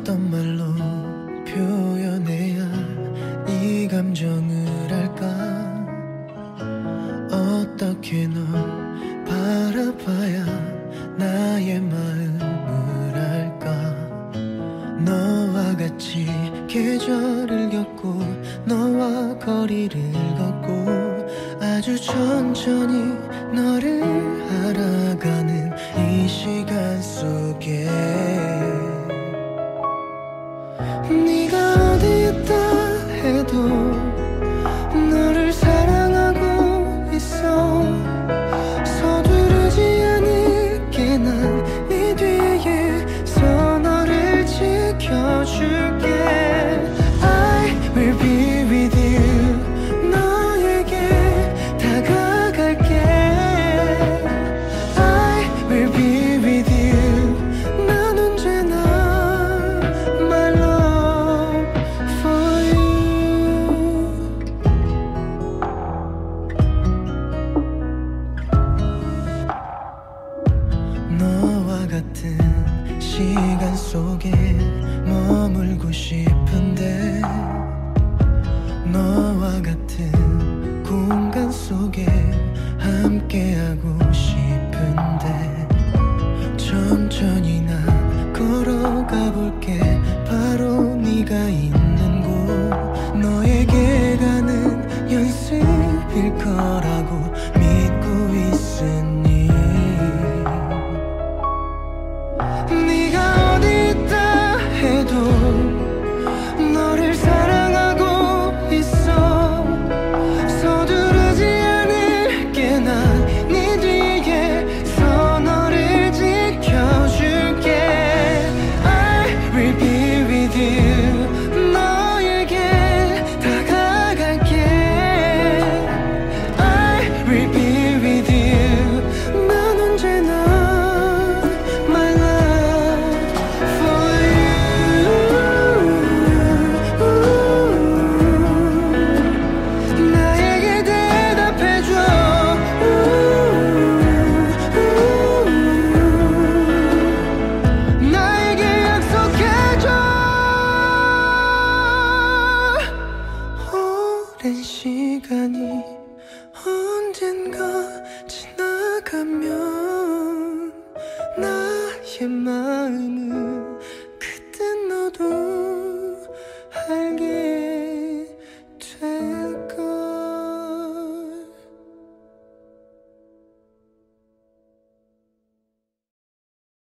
어떤 말로 표현해야 이 감정을 할까? 어떻게 널 바라봐야 나의 마음을 알까? 너와 같이 계절을 겪고 너와 거리를 걷고 아주 천천히 너를 알아가는 이 시간 속에 네가 어디 있다 해도 너를 사랑하고 있어. 서두르지 않을게 난 네 뒤에서 너를 지켜줄게. I will be with you. 너에게 다가갈게. I will be with you. 난 언제나 my love for you. 너와 같은 시간 속에 머물고 싶은데 너와 같은 공간 속에 함께하고 싶은데 천천히 난 걸어가 볼게. 바로 네가 있는 곳 너에게 가는 연습일 거라고 믿고 있으니 네가 어디 있다 해도 너를 사랑하고 있어. 서두르지 않을게 난 네 뒤에서 너를 지켜줄게. I will be with you. 너에게 다가갈게. I will be with you. 난 언제나 my love for you. 나에게 대답해줘. 나에게 약속해줘. 오랜 시간이 언젠가 지나가면 나의 마음은 그땐 너도